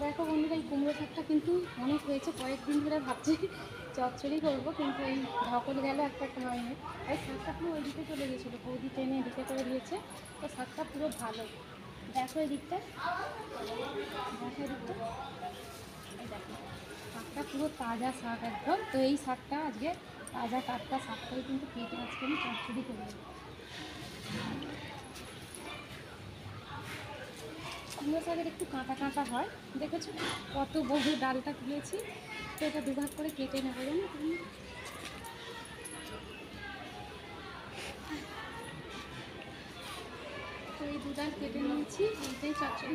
দেখো বন্ধুরা, এই কুমড়ো শাকটা কিন্তু অনেক হয়েছে। কয়েকদিন ধরে ভাবছি চচ্চড়ি করবো, কিন্তু এই ধকল গেল একটা হয়নি। এই শাকটা পুরো ওই দিকে চলে গেছিলো, বৌদি টেনে এদিকে করে দিয়েছে। তো শাকটা পুরো ভালো। দেখো এই দিকটা, দেখো এই দিকটা, এই দেখো শাকটা পুরো তাজা শাক একদম। তো এই শাকটা আজকে তাজা টাটকা শাকটাই কিন্তু কেটে আজকে আমি চচ্চড়ি করবো। কুমড়ো শাকের একটু কাঁটা কাঁটা হয়, দেখেছো কত বড় ডালটা তুলেছি। তো এটা দুভাগ করে কেটে নেবো, জানো তুমি। তো এই দুধার কেটে নিয়েছি, এইটাই চচ্চড়ি।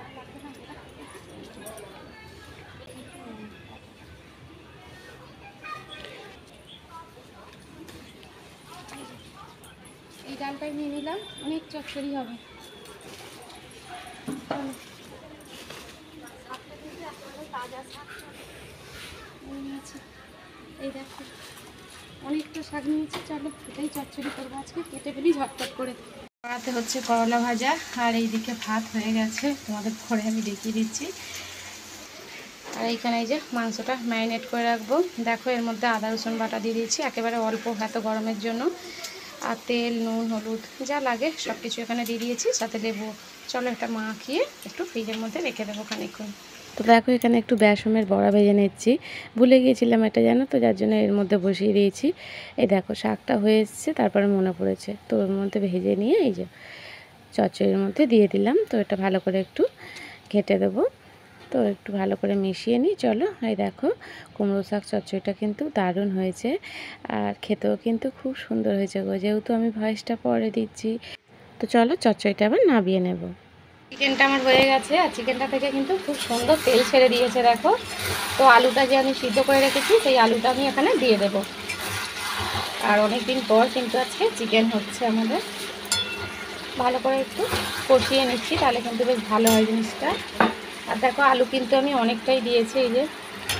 এই ডালটাই নিয়ে নিলাম, অনেক চচ্চড়ি হবে। শাকটা কিন্তু একেবারে তাজা শাক নিয়েছি, এই দেখো অনেকটা শাক নিয়েছি। চলো এটাই চচ্চড়ি করবো আজকে, কেটে ফেলি ঝটপট করে। কড়াতে হচ্ছে করলা ভাজা, আর এইদিকে ভাত হয়ে গেছে, তোমাদের ঘরে আমি দেখিয়ে দিচ্ছি। আর এইখানে এই যে মাংসটা ম্যারিনেট করে রাখবো। দেখো এর মধ্যে আদা রসুন বাটা দিয়ে দিয়েছি, একেবারে অল্প, এত গরমের জন্য। আর তেল, নুন, হলুদ যা লাগে সব কিছু এখানে দিয়ে দিয়েছি, সাথে লেবু। চলো এটা মাখিয়ে একটু ফ্রিজের মধ্যে রেখে দেবো খানিকক্ষণ। তো দেখো এখানে একটু বেসমের বড়া ভেজে নিচ্ছি, ভুলে গিয়েছিলাম এটা, জানো তো, যার জন্য এর মধ্যে বসিয়ে দিয়েছি। এই দেখো শাকটা হয়ে এসছে, তারপরে মনে পড়েছে, তো ওর মধ্যে ভেজে নিয়ে এই যে চচ্চড়ির মধ্যে দিয়ে দিলাম। তো এটা ভালো করে একটু ঘেঁটে দেবো। তো একটু ভালো করে মিশিয়ে নিই। চলো এই দেখো কুমড়ো শাক চচ্চড়িটা কিন্তু দারুণ হয়েছে, আর খেতেও কিন্তু খুব সুন্দর হয়েছে গো, যেহেতু আমি ভয়েসটা পরে দিচ্ছি। তো চলো চচ্চড়িটা আবার নামিয়ে নেব। চিকেনটা আমার হয়ে গেছে, আর চিকেনটা থেকে কিন্তু খুব সুন্দর তেল ছেড়ে দিয়েছে দেখো। তো আলুটা যে আমি সিদ্ধ করে রেখেছি, সেই আলুটা আমি এখানে দিয়ে দেবো। আর অনেক দিন পর কিন্তু আজকে চিকেন হচ্ছে আমাদের। ভালো করে একটু কষিয়ে নিচ্ছি, তাহলে কিন্তু বেশ ভালো হয় জিনিসটা। আর দেখো আলু কিন্তু আমি অনেকটাই দিয়েছি, এই যে।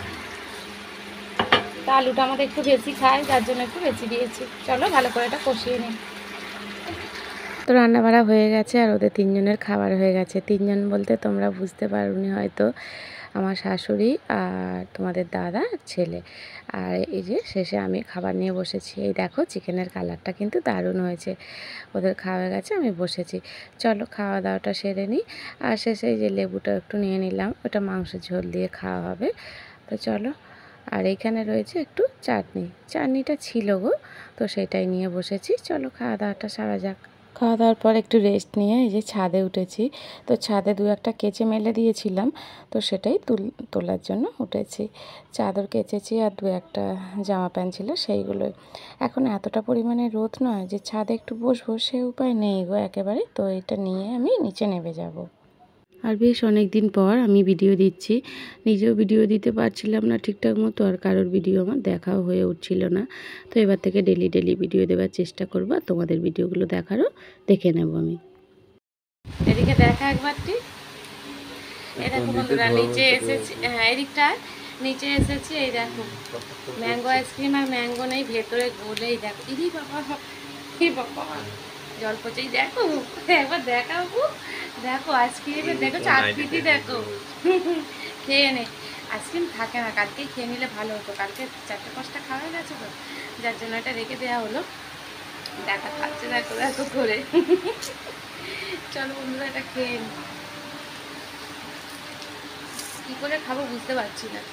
তা আলুটা আমাদের একটু বেশি খায়, যার জন্য একটু বেশি দিয়েছি। চলো ভালো করে এটা কষিয়ে নিই। তো রান্না বাড়া হয়ে গেছে, আর ওদের তিনজনের খাবার হয়ে গেছে। তিনজন বলতে তোমরা বুঝতে পারোনি হয়তো, আমার শাশুড়ি আর তোমাদের দাদা, ছেলে। আর এই যে শেষে আমি খাবার নিয়ে বসেছি। এই দেখো চিকেনের কালারটা কিন্তু দারুণ হয়েছে। ওদের খাওয়া গেছে, আমি বসেছি। চলো খাওয়া দাওয়াটা সেরে নিই। আর শেষে এই যে লেবুটা একটু নিয়ে নিলাম, ওটা মাংসের ঝোল দিয়ে খাওয়া হবে। তো চলো। আর এইখানে রয়েছে একটু চাটনি, চাটনিটা ছিল গো, তো সেটাই নিয়ে বসেছি। চলো খাওয়া দাওয়াটা সারা যাক। খাওয়া দাওয়ার পর একটু রেস্ট নিয়ে এই যে ছাদে উঠেছি। তো ছাদে দু একটা কেচে মেলে দিয়েছিলাম, তো সেটাই তোলার জন্য উঠেছি। চাদর কেচেছি, আর দু একটা জামা প্যান্ট ছিল সেইগুলোই। এখন এতটা পরিমাণে রোদ নয় যে ছাদে একটু বসবো, সে উপায় নেই গো একেবারে। তো এটা নিয়ে আমি নিচে নেমে যাব। আর বেশ অনেক দিন পর আমি ভিডিও দিচ্ছি, নিজেও ভিডিও দিতে পারছিলাম না ঠিকঠাক মতো, আর কারোর ভিডিও আমার দেখাও হয়ে উঠছিল না। তো এবার থেকে ডেলি ডেলি ভিডিও দেওয়ার চেষ্টা করবো, আর তোমাদের ভিডিওগুলো দেখারও দেখে নেব আমি। এদিকে দেখা একবারটি, এই দেখো বন্ধুরা নিচে এসেছি। হ্যাঁ এদিকটায় নিচে এসেছি। এই দেখো ম্যাঙ্গো আইসক্রিম, আর ম্যাঙ্গো নেই ভেতরে, গোলেই দেখো। ইদি বাবা, কি বাবা জল পচেই দেখো, একবার দেখাবো। দেখো আইসক্রিমের দেখো চাকরিটি দেখো, খেয়ে নে। আইসক্রিম থাকে না, কালকেই খেয়ে নিলে ভালো হতো। কালকে 4-5টা খাওয়া গেছে তো, যার জন্য এটা রেখে দেওয়া হলো। দেখা খাচ্ছে দেখো দেখো করে। চলো বন্ধুরা এটা খেয়ে নি, কী করে খাবো বুঝতে পারছি না।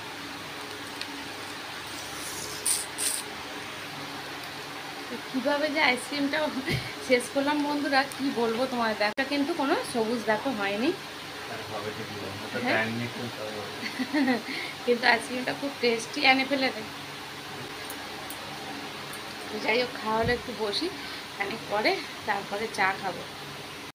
কীভাবে যে আইসক্রিমটা শেষ করলাম বন্ধুরা, কি বলবো তোমার। দেখা কিন্তু কোনো সবুজ দেখো হয়নি, কিন্তু আইসক্রিমটা খুব টেস্টি এনে ফেলে দেয়। যাই হোক খাওয়া হলে একটু বসি, খানিক পরে তারপরে চা খাবো।